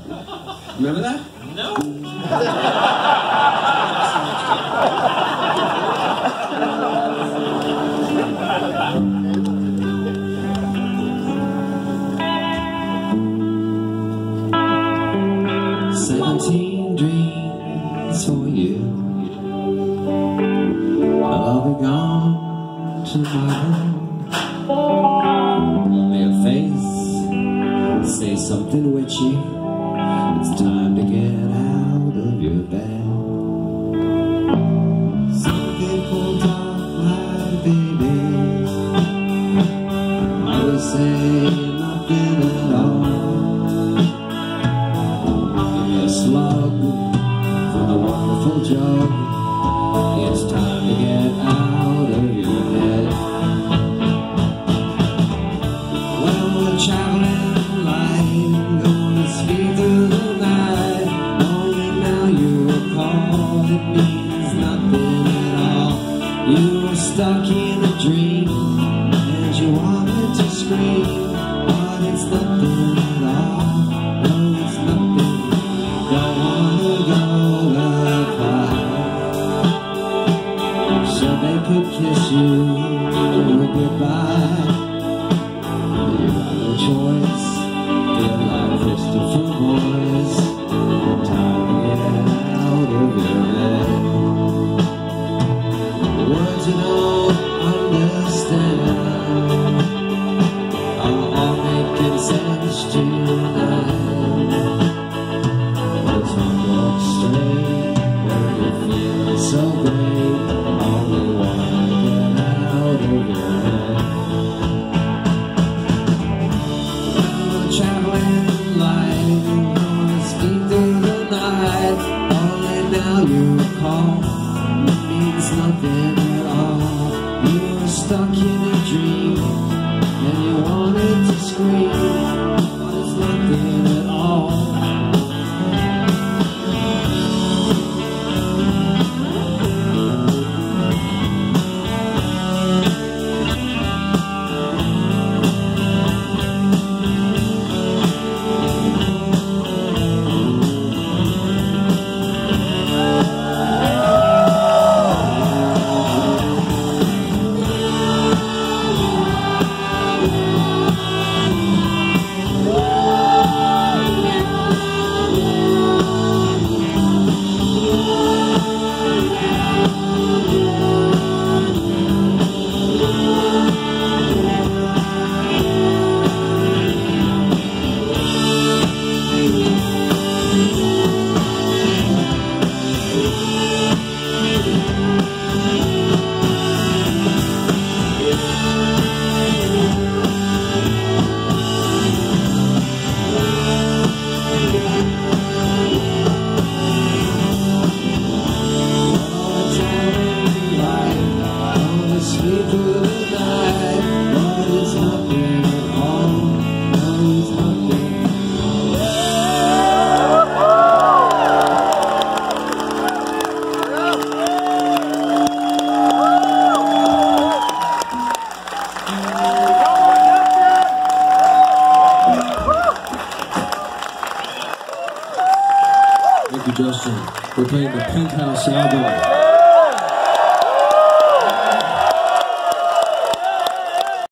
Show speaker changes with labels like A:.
A: Remember that?
B: No.
A: 17 dreams for you. I'll be gone tomorrow. Only a face, say something witchy. It's time to get out of your bed. Some people talk like babies. Others say nothing at all. Give me a slug from the wonderful jug. It's time to get out of your head. Well, we're traveling light, gonna speed through the night. Only now you recall it means nothing at all. You were stuck in a dream and you wanted to scream, but it's nothing at all. No, it's nothing. Don't wanna go that far. So they could kiss you goodbye. You got no choice. Feel like Christopher Boys. Time to get out of your bed. Words you don't understand are all making sense tonight. It's one walk straight where you feel so great. Only wanna get out of your head. Traveling light, gonna speed through the night. Only now you recall it means nothing at all. You were stuck in a dream and you wanted to scream, but it's nothing at all. Thank you, Justin. We're playing the Penthouse album.